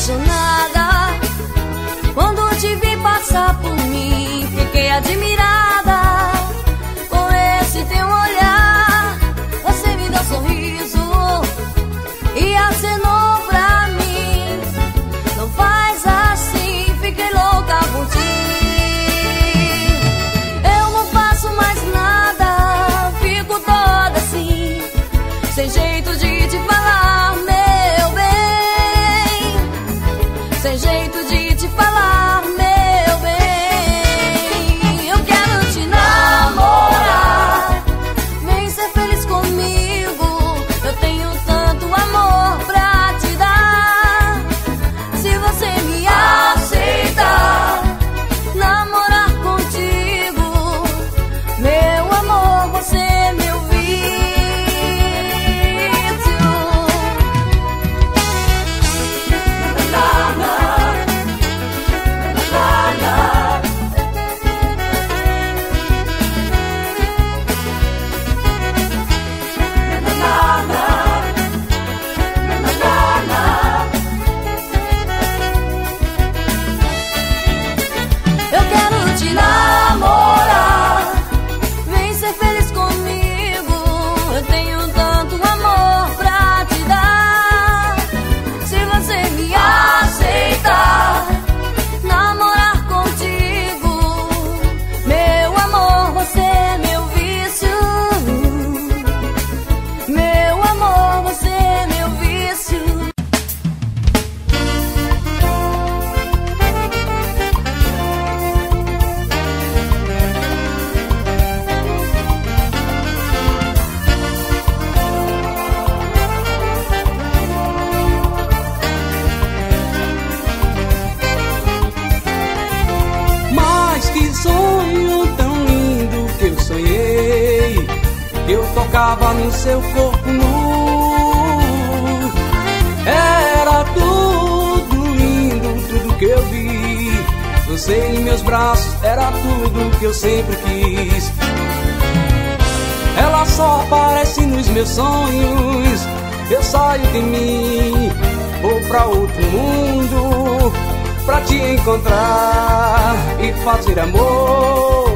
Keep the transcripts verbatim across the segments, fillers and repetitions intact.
apaixonada. Quando te vi passar por mim, fiquei admirada com esse teu olhar. Você me deu um sorriso e acenou pra mim. Não faz assim, fiquei louca por ti. Eu não faço mais nada, fico toda assim, sem jeito de te falar, meu bem. Sem jeito de te falar, meu bem. Eu quero te namorar, vem ser feliz comigo. Eu tenho tanto amor pra te dar. Se você me aceitar, namorar contigo, meu amor, você é meu vício. Eu quero te namorar, vem ser feliz comigo. Eu tenho tanto amor pra te dar. Se você me aceitar, namorar contigo, meu amor, você é meu vício. Meu amor, você é meu vício. Mas que sonho tão lindo que eu sonhei, eu tocava no seu corpo nu. Era tudo lindo, tudo que eu vi. Você em meus braços era tudo que eu sempre quis. Ela só aparece nos meus sonhos. Eu saio de mim, vou pra outro mundo pra te encontrar e fazer amor.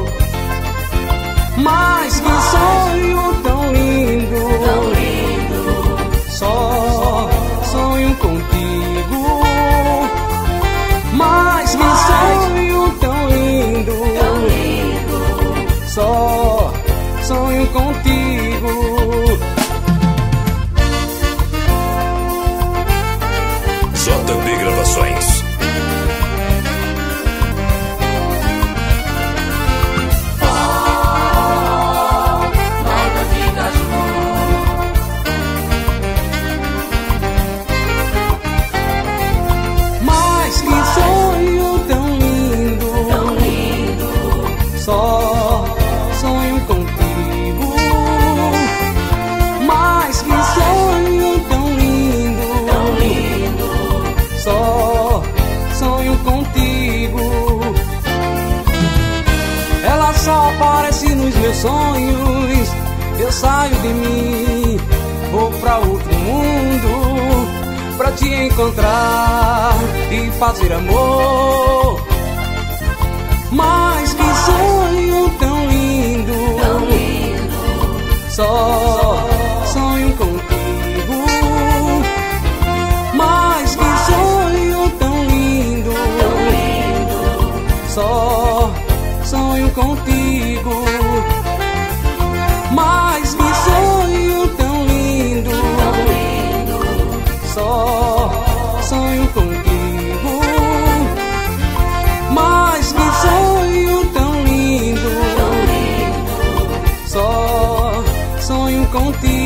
Mas que sonho tão lindo, Tão lindo, só sonho contigo. Mas que sonho tão lindo, tão lindo. só sonho contigo. J B Gravações. Mas que sonho tão lindo, Tão lindo, só sonho contigo. Mas que sonho tão lindo, tão lindo. só sonho contigo. Ela só aparece nos meus sonhos. Eu saio de mim, vou pra outro mundo pra te encontrar e fazer amor. Mas que sonho tão lindo, Tão lindo, só sonho contigo. Mas que sonho tão lindo, tão lindo. só sonho contigo. Mas que sonho tão lindo, Tão lindo, só sonho contigo. Mas que sonho tão lindo, tão lindo. só sonho contigo.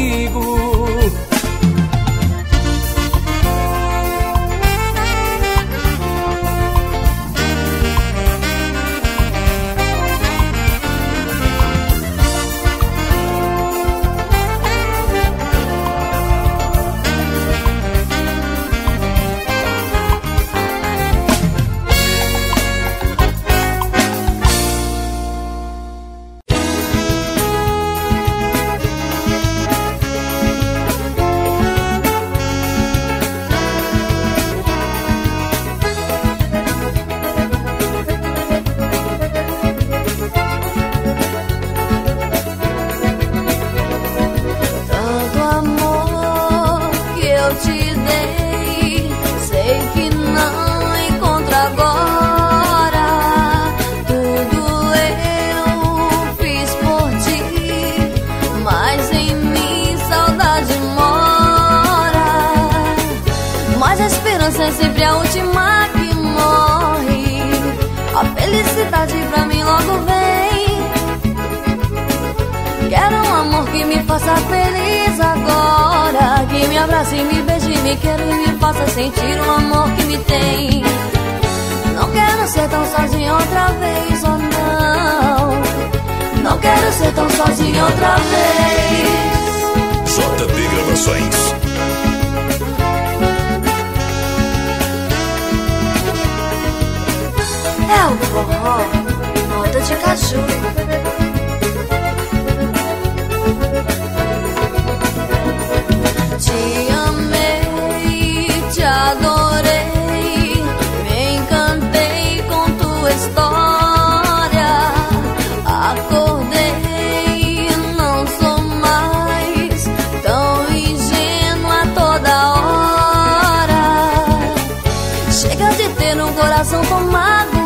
esperança é sempre a última que morre. A felicidade pra mim logo vem. Quero um amor que me faça feliz agora, que me abrace, me beije, me queira e me faça sentir o amor que me tem. Não quero ser tão sozinho outra vez, oh não. Não quero ser tão sozinho outra vez. J P Gravações. É o forró, moda de caju. Te amei, te adorei, me encantei com tua história. Acordei, não sou mais tão ingênua toda hora. Chega de ter um coração tão magoado.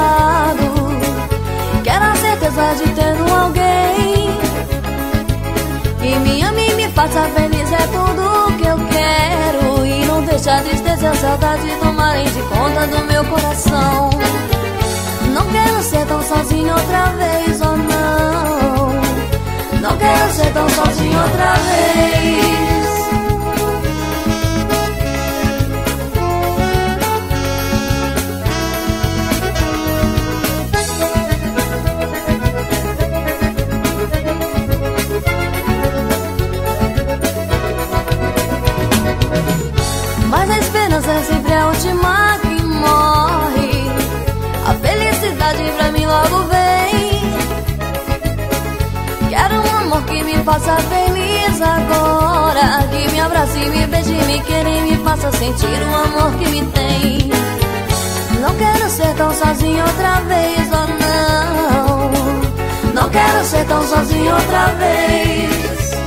Quero a certeza de ter um alguém que me ame e me faça feliz, é tudo que eu quero. E não deixa a tristeza e a saudade tomarem de conta do meu coração. Não quero ser tão sozinho outra vez, oh não. Não quero ser tão sozinho outra vez. Mas a esperança é sempre a última que morre. A felicidade pra mim logo vem. Quero um amor que me faça feliz agora, que me abrace, me beije, me queira e me faça sentir o amor que me tem. Não quero ser tão sozinho outra vez, oh não. Não quero ser tão sozinho outra vez.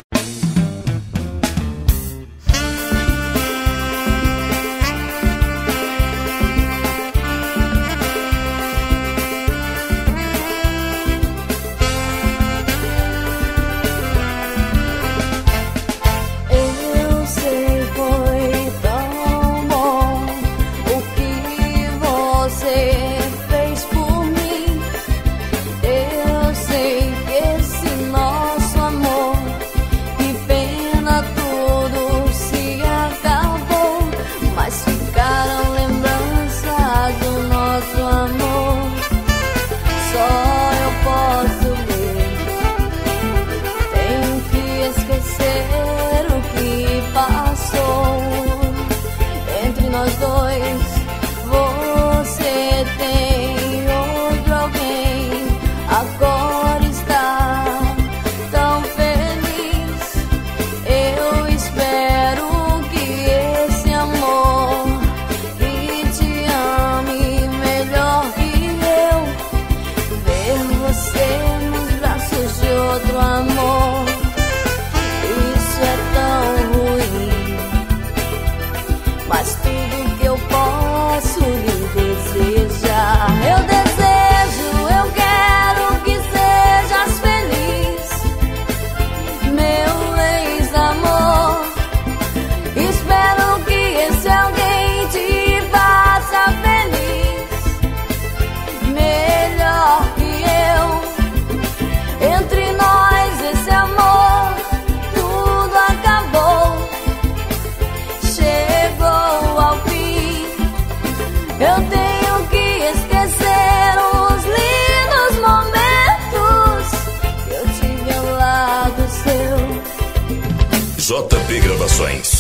J P Gravações.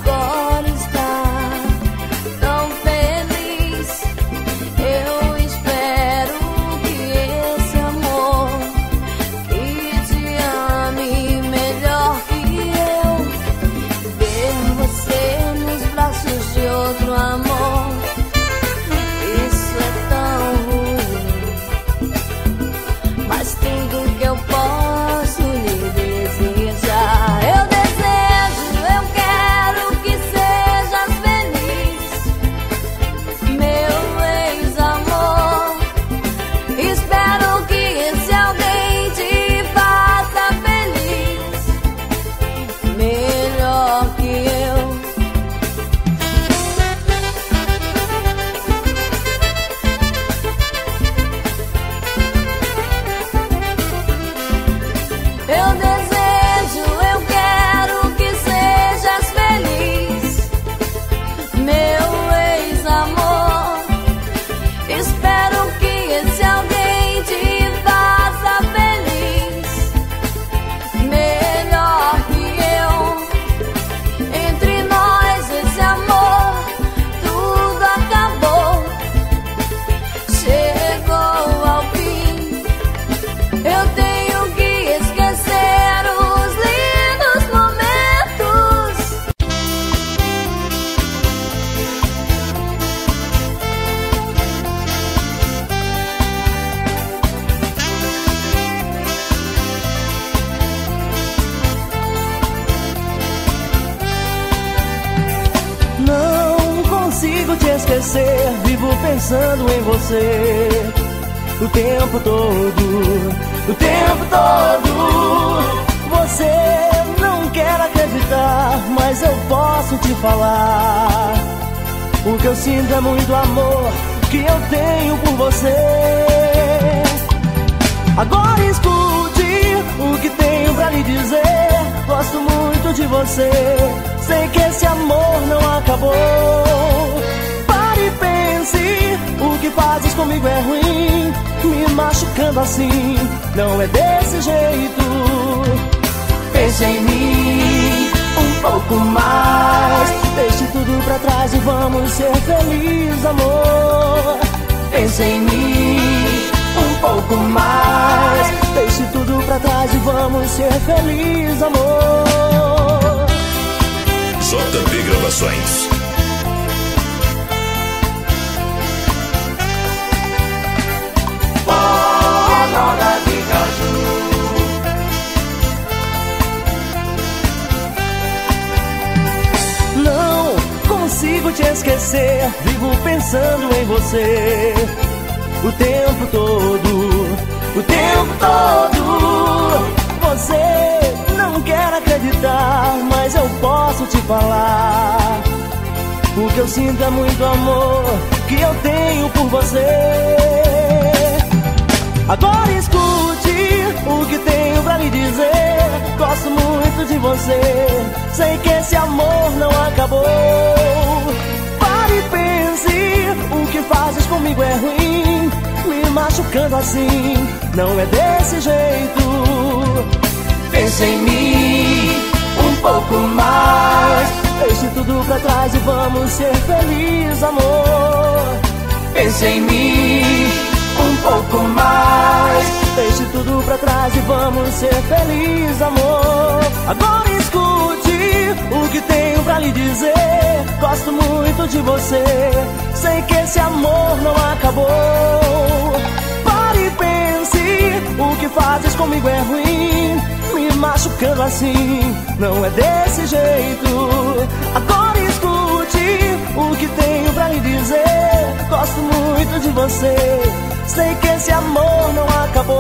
Agora está tão feliz. Eu espero Eu desejo, eu quero que sejas feliz, meu ex-amor. Espero que esse alguém te faça feliz, melhor que eu. Entre nós esse amor tudo acabou, chegou ao fim. Eu tenho que esquecer os lindos momentos. Não consigo te esquecer, vivo pensando em você o tempo todo, o tempo todo. Você não quer acreditar, mas eu posso te falar. O que eu sinto é muito amor que eu tenho por você. Agora escute o que tenho pra lhe dizer. Gosto muito de você, sei que esse amor não acabou. Pare e pense, o que fazes comigo é ruim, me machucando assim, não é desse jeito. Pense em mim um pouco mais, deixe tudo pra trás e vamos ser felizes, amor. Pense em mim um pouco mais, deixe tudo pra trás e vamos ser felizes, amor. J P Gravações. Roda de caju. Não consigo te esquecer, vivo pensando em você o tempo todo, o tempo todo. Você não quer acreditar, mas eu posso te falar. O que eu sinto é muito amor que eu tenho por você. Agora escute o que tenho pra lhe dizer. Gosto muito de você, sei que esse amor não acabou. Pare e pense, o que fazes comigo é ruim, me machucando assim, não é desse jeito. Pense em mim um pouco mais, deixe tudo pra trás e vamos ser felizes, amor. Pense em mim um pouco mais, deixe tudo pra trás e vamos ser felizes, amor. Agora escute o que tenho pra lhe dizer. Gosto muito de você, sei que esse amor não acabou. Pare e pense, o que fazes comigo é ruim, me machucando assim, não é desse jeito. Agora escute o que tenho pra lhe dizer. Gosto muito de você, sei que esse amor não acabou.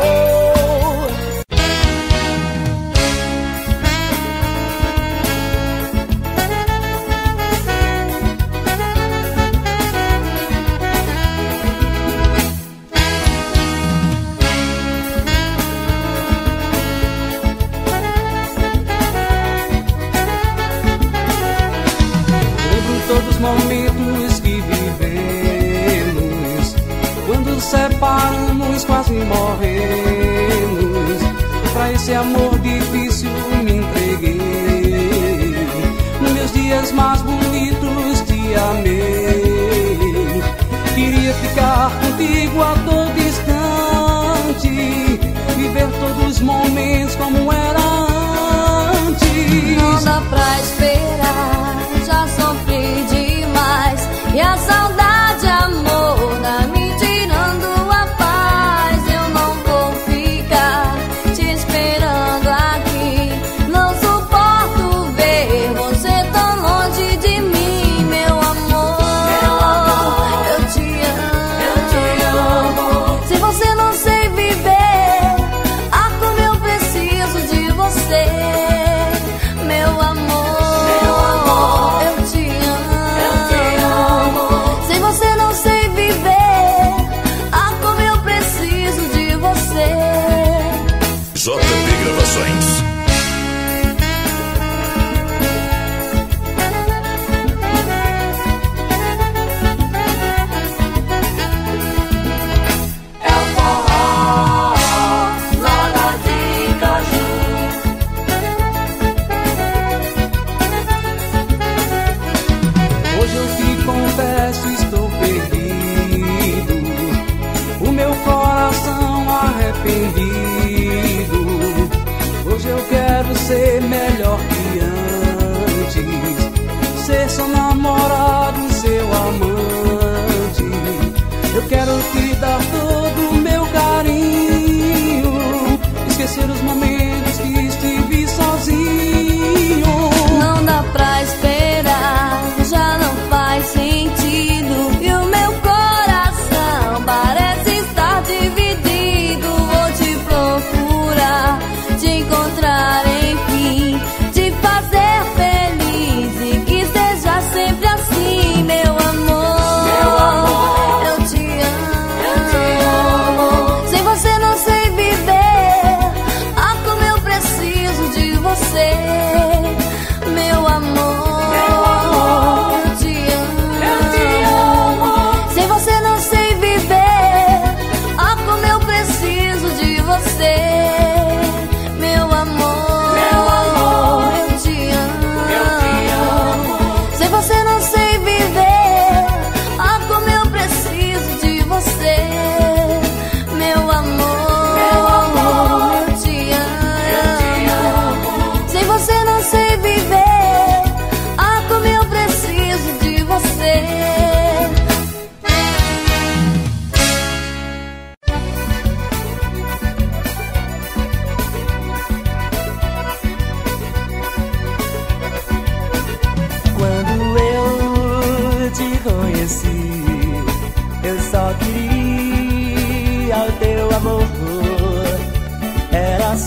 Momentos que vivemos, quando separamos quase morremos. Pra esse amor difícil me entreguei, meus dias mais bonitos te amei. Queria ficar contigo a todo instante, viver todos os momentos como era antes. Não dá pra esperar, já sofri demais, e a saudade, amor, tá me tirando a paz. Eu não vou ficar te esperando aqui, não suporto ver você tão longe de mim, meu amor. Meu amor, eu te amo, eu te amo. Se você não sei viver, ah, como eu preciso de você, meu amor. Meu amor, eu te amo, eu te amo. Sem você não sei viver, ah, como eu preciso de você. J P Gravações.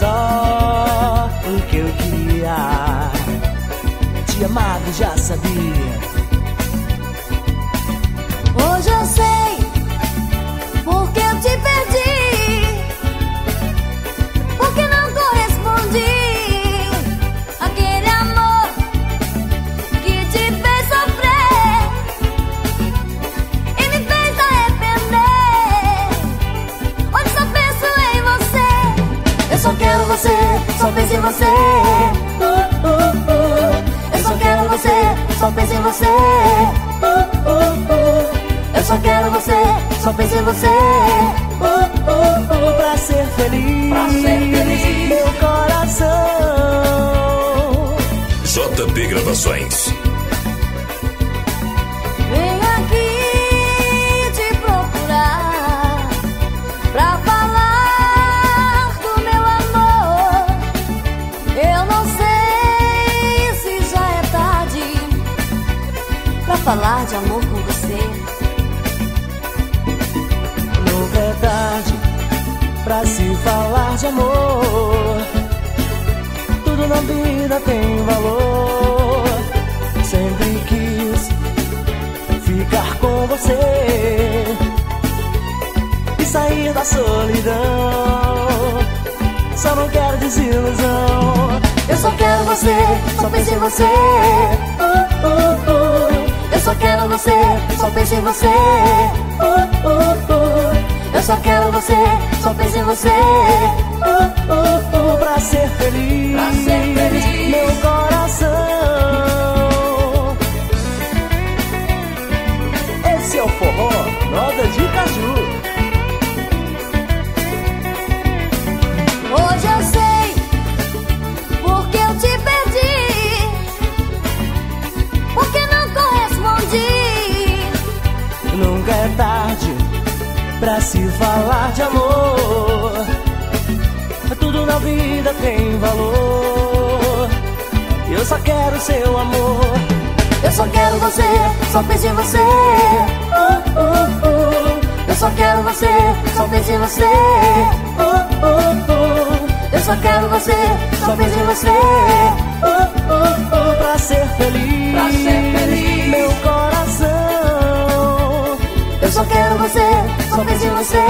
só o que eu queria. Te amava e já sabia. Hoje eu sei porque eu te perdi, porque não correspondi àquele amor que te fez sofrer e me fez arrepender. Hoje só penso em você, eu só quero você, só penso em você. uh, uh, uh. Eu só quero você, só penso em você. uh, uh, uh. Eu só quero você, só penso em você. uh, uh, uh. Pra ser feliz, pra ser feliz, meu coração. J P Gravações. Venho aqui te procurar pra falar do meu amor. Eu não sei se já é tarde pra falar de amor com você. Nunca é tarde pra se falar de amor. Tudo na vida tem valor. Sempre quis ficar com você e sair da solidão. Só não quero desilusão. Eu só quero você, só penso em você. uh, uh, uh. Eu só quero você, só penso em você. uh, uh, uh. Eu só quero você, só penso em você. uh, uh, uh. Pra ser feliz, pra ser feliz, meu coração. Esse é o forró Roda de Caju. Hoje eu sei porque eu te perdi, porque não correspondi. Nunca é tarde pra se falar de amor. Tudo na vida tem valor. Eu só quero seu amor. Eu só quero você, só penso em você. uh, uh, uh. Eu só quero você, só penso em você. uh, uh, uh. Eu só quero você, só penso em você. uh, uh, uh. Pra ser feliz, pra ser feliz, meu coração. Eu só quero você, só penso em você.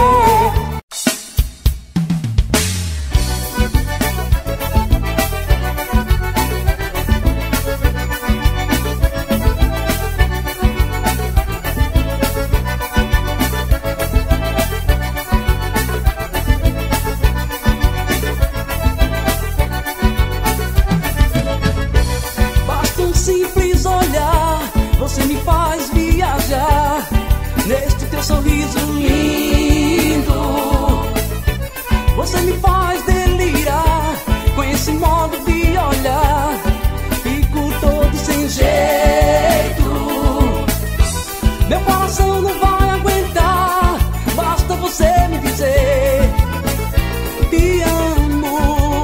Basta um simples olhar, você me faz viajar neste teu sorriso lindo. Você me faz delirar com esse modo de olhar. Fico todo sem jeito. Meu coração não vai aguentar. Basta você me dizer te amo.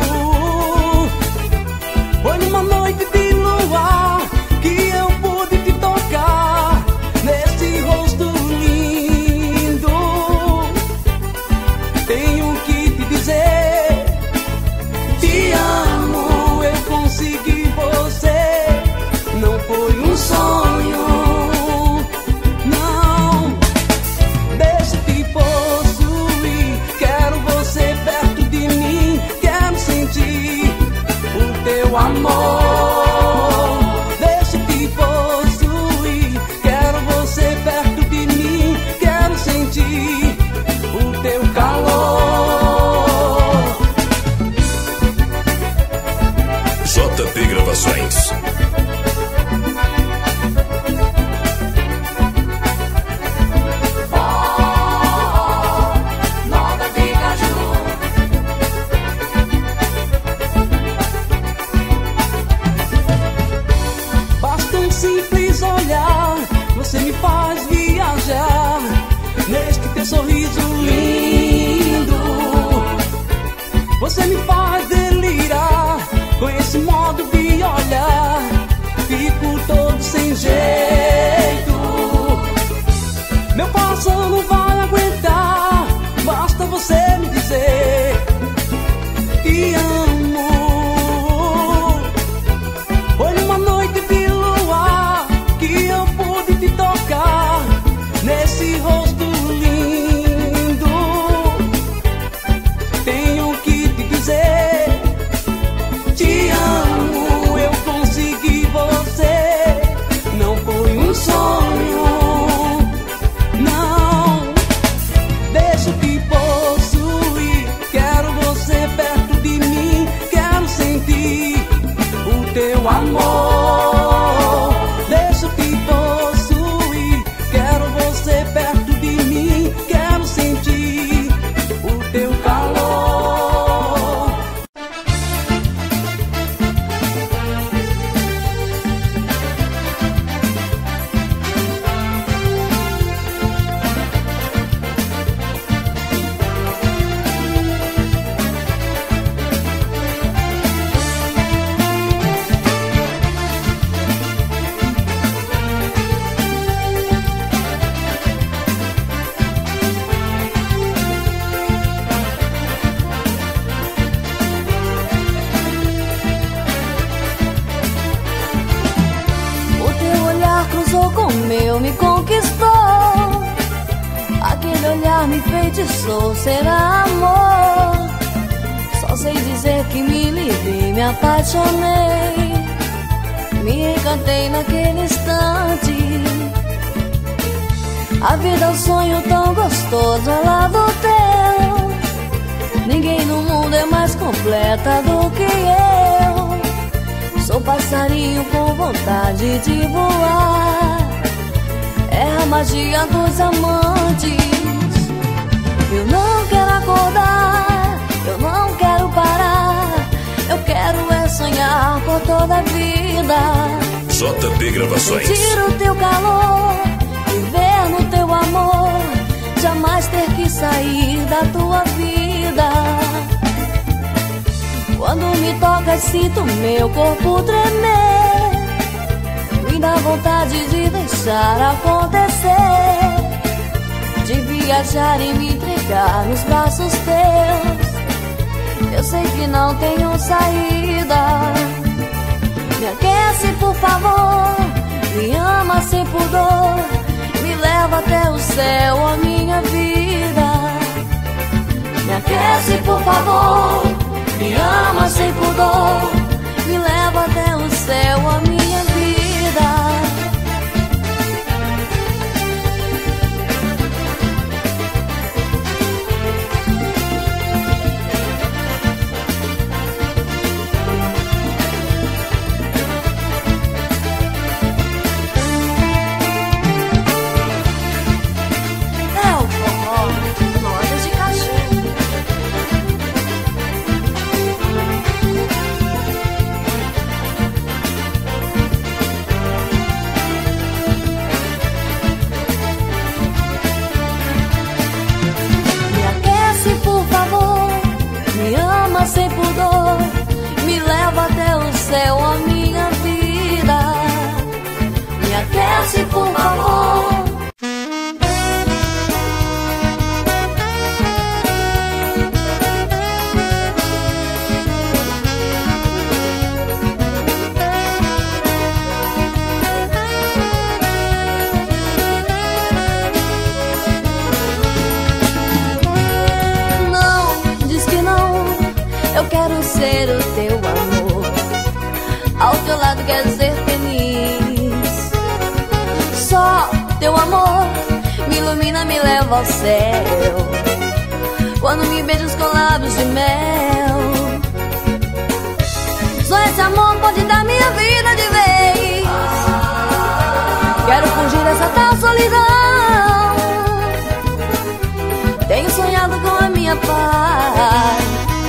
Foi numa noite de luar que eu pude te tocar nesse rosto lindo. que sou será amor. Só sei dizer que me livrei, me apaixonei, me encantei naquele instante. A vida é um sonho tão gostoso ao lado teu. Ninguém no mundo é mais completa do que eu. Sou passarinho com vontade de voar, é a magia dos amantes. Eu não quero acordar, eu não quero parar, eu quero é sonhar por toda a vida. J P Gravações. Sentir o teu calor, viver no teu amor, jamais ter que sair da tua vida. Quando me tocas sinto meu corpo tremer, me dá vontade de deixar acontecer, de viajar e me entregar nos braços teus. Eu sei que não tenho saída. Me aquece por favor, me ama sem pudor, me leva até o céu, a minha vida. Me aquece por favor, me ama sem pudor, me leva até o céu, a minha vida. Sem pudor, me leva até o céu, a minha vida. Me aquece por favor. Eu quero ser o teu amor, ao teu lado quero ser feliz. Só teu amor me ilumina, me leva ao céu, quando me beijas com lábios de mel. Só esse amor pode dar minha vida de vez. Quero fugir dessa tal solidão, tenho sonhado com a minha paz.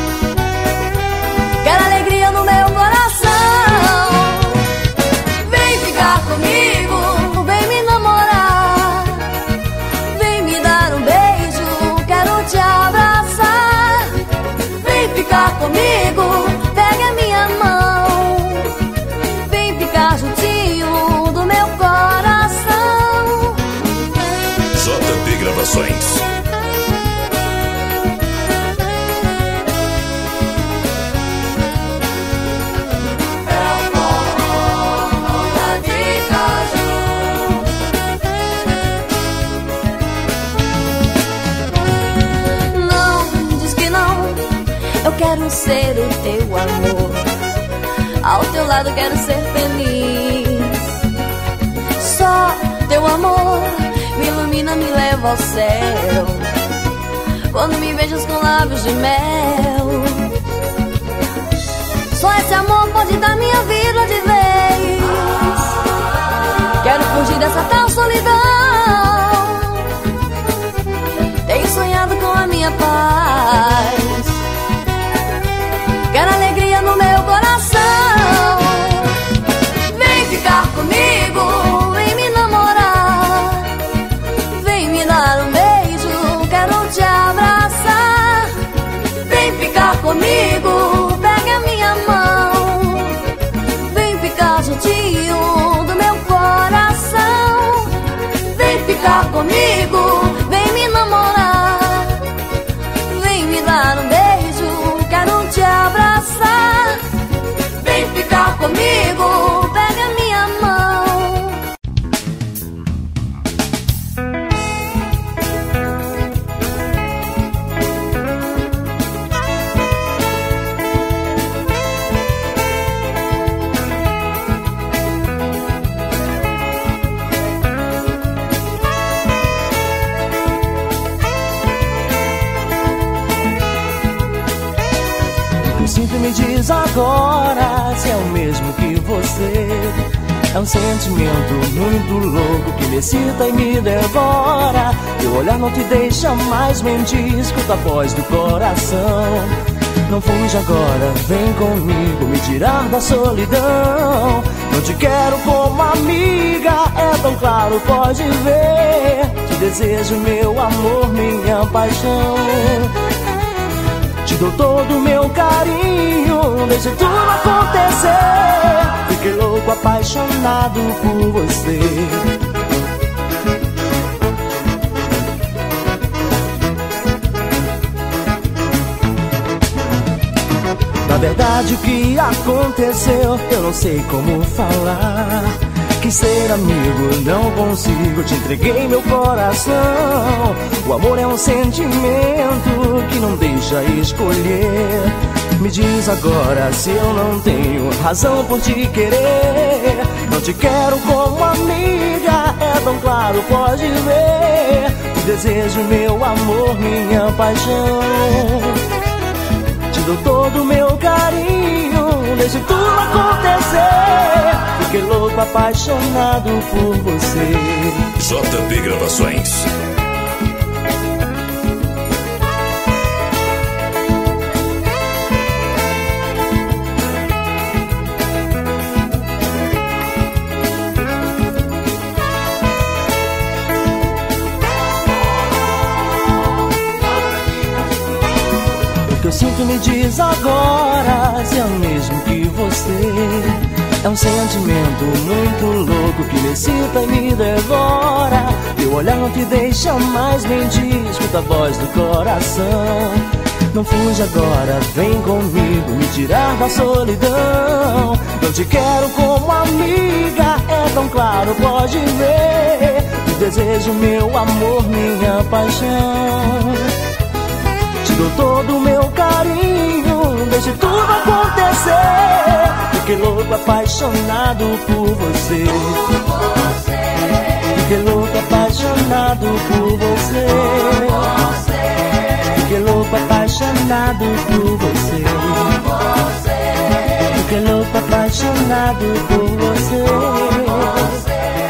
Quero alegria no meu coração. Vem ficar comigo, vem me namorar, vem me dar um beijo, quero te abraçar. Vem ficar comigo, pega minha mão, vem ficar juntinho do meu coração. J P Gravações. Quero ser o teu amor, ao teu lado quero ser feliz. Só teu amor me ilumina, me leva ao céu, quando me beijas com lábios de mel. Só esse amor pode dar minha vida de vez. Quero fugir dessa tal solidão, tenho sonhado com a minha paz. Quero alegria no meu coração. Vem ficar comigo, vem me namorar, vem me dar um beijo, quero te abraçar. Vem ficar me diz agora se é o mesmo que você. É um sentimento muito louco que me excita e me devora. Teu olhar não te deixa mais mentir, escuta a voz do coração. Não fuja agora, vem comigo me tirar da solidão. Não te quero como amiga, é tão claro, pode ver. Te desejo, meu amor, minha paixão. Te dou todo o meu carinho, deixa tudo acontecer. Fiquei louco, apaixonado por você. Na verdade o que aconteceu eu não sei como falar. Quis ser amigo, não consigo, te entreguei meu coração. O amor é um sentimento que não deixa escolher. Me diz agora se eu não tenho razão por te querer. Não te quero como amiga, é tão claro, pode ver. Te desejo, meu amor, minha paixão. Te dou todo o meu carinho, deixa tudo acontecer. Fiquei louco, apaixonado por você. J P Gravações. O que eu sinto me diz agora se é o mesmo que você. É um sentimento muito louco que me excita e me devora. Teu olhar não te deixa mais mentir, escuta a voz do coração. Não fuja agora, vem comigo me tirar da solidão. Não te quero como amiga, é tão claro, pode ver. Te desejo, meu amor, minha paixão. Te dou todo o meu carinho, deixa tudo acontecer. Fiquei louco, apaixonado por você. Fiquei louco, apaixonado por você. Fiquei louco, apaixonado por você. Fiquei louco, apaixonado por você.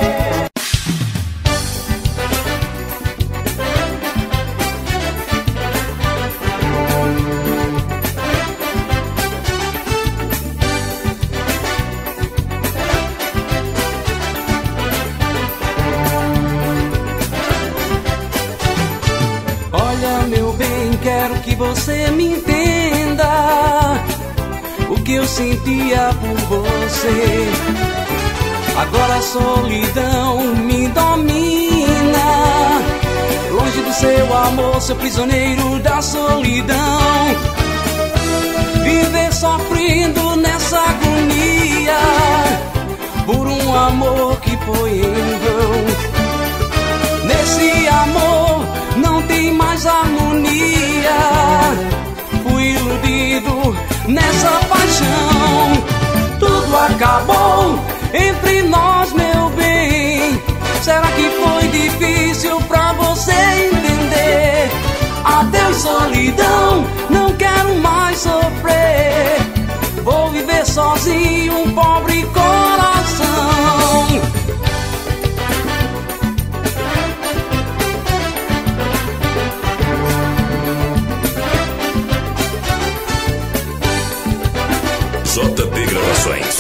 Quero que você me entenda o que eu sentia por você. Agora a solidão me domina. Longe do seu amor, sou prisioneiro da solidão. Viver sofrendo nessa agonia por um amor que foi em vão. Nesse amor não tem mais harmonia. Fui iludido nessa paixão. Tudo acabou entre nós, meu bem. Será que foi difícil pra você entender? Adeus, solidão, não quero mais sofrer. Vou viver sozinho, um pobre coração. J P Gravações.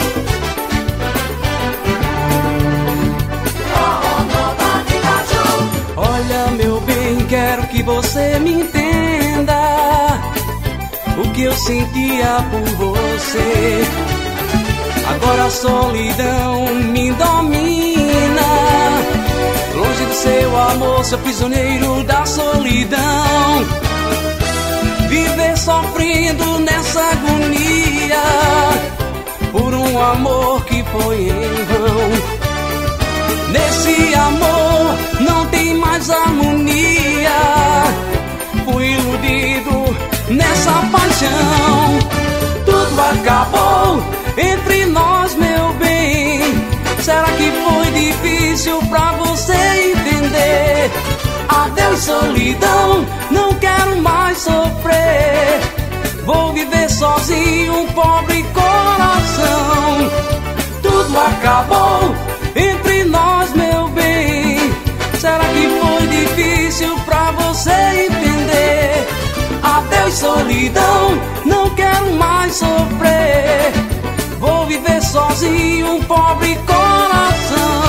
Olha, meu bem, quero que você me entenda o que eu sentia por você. Agora a solidão me domina. Longe do seu amor, sou prisioneiro da solidão. Viver sofrendo nessa agonia por um amor que foi em vão. Nesse amor não tem mais harmonia. Fui iludido nessa paixão. Tudo acabou entre nós, meu bem. Será que foi difícil pra você entender? Adeus, solidão, não quero mais sofrer. Vou viver sozinho, um pobre coração. Tudo acabou entre nós, meu bem. Será que foi difícil pra você entender? Adeus, solidão, não quero mais sofrer. Vou viver sozinho, um pobre coração.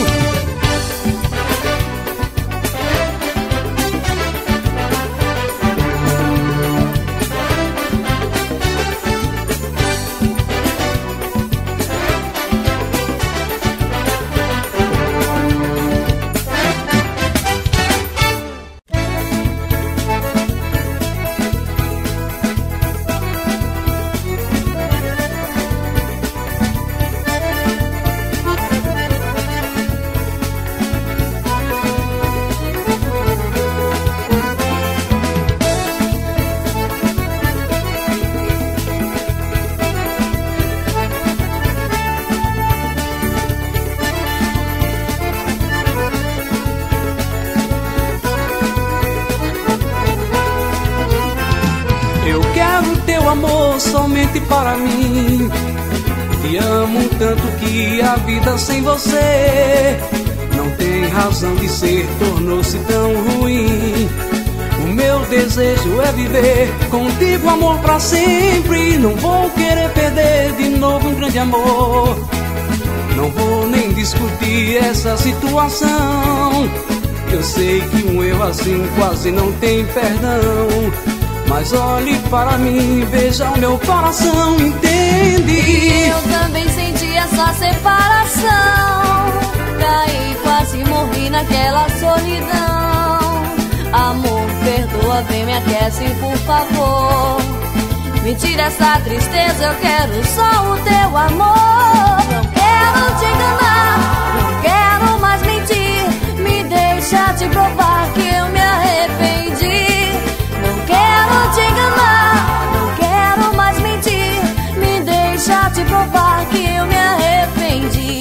Amor somente para mim. Te amo tanto que a vida sem você não tem razão de ser, tornou-se tão ruim. O meu desejo é viver contigo, amor, pra sempre. Não vou querer perder de novo um grande amor. Não vou nem discutir essa situação. Eu sei que um eu assim quase não tem perdão. Mas olhe para mim, veja o meu coração, entende? Eu também senti essa separação. Caí, quase morri naquela solidão. Amor, perdoa, vem, me aquece, por favor. Me tira essa tristeza, eu quero só o teu amor. Não quero te enganar, não quero mais mentir. Me deixa te provar que eu me arrependi. Não quero te enganar, não quero mais mentir. Me deixa te provar que eu me arrependi.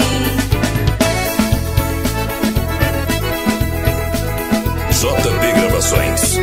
J P Gravações.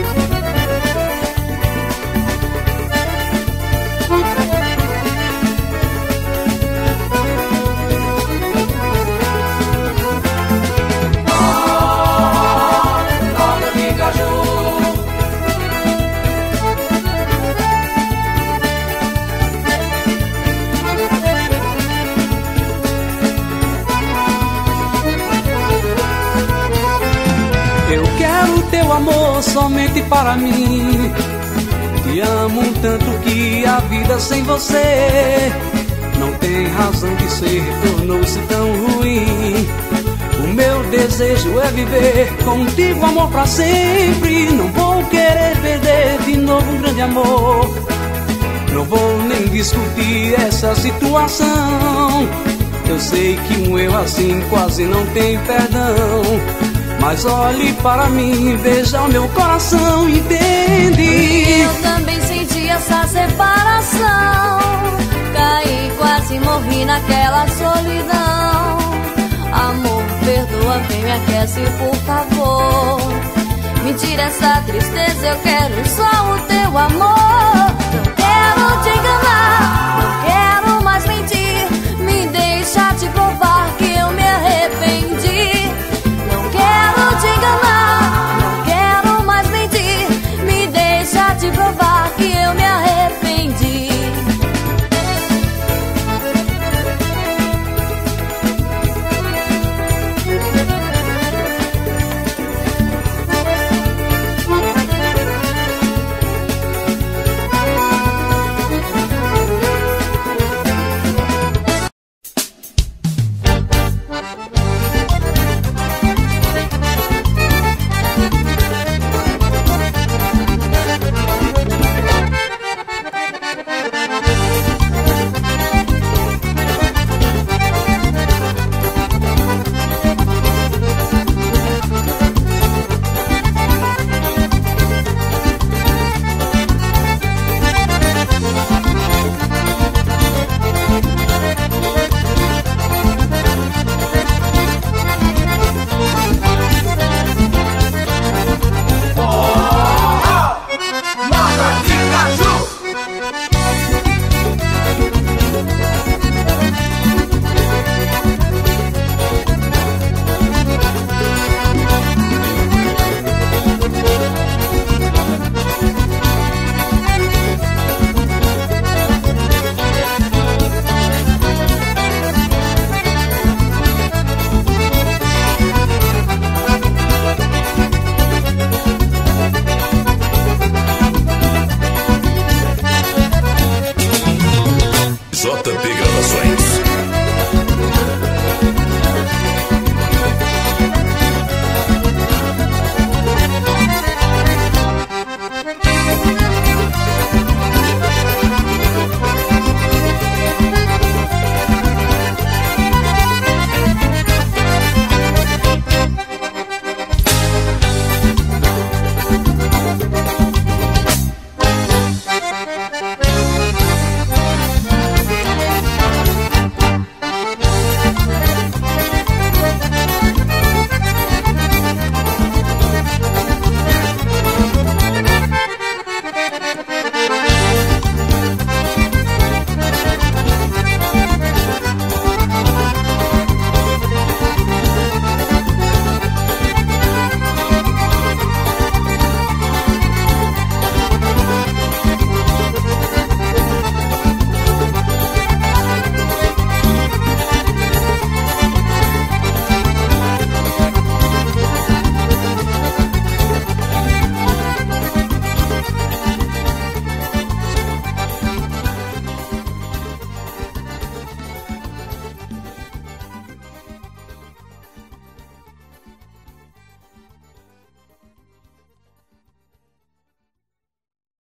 Teu amor somente para mim. Te amo tanto que a vida sem você não tem razão de ser, tornou-se tão ruim. O meu desejo é viver contigo, amor, pra sempre. Não vou querer perder de novo um grande amor. Não vou nem discutir essa situação. Eu sei que um eu assim quase não tem perdão. Mas olhe para mim, veja o meu coração, entende? Eu também senti essa separação. Caí, quase morri naquela solidão. Amor, perdoa, vem, me aquece, por favor. Me tira essa tristeza, eu quero só o teu amor.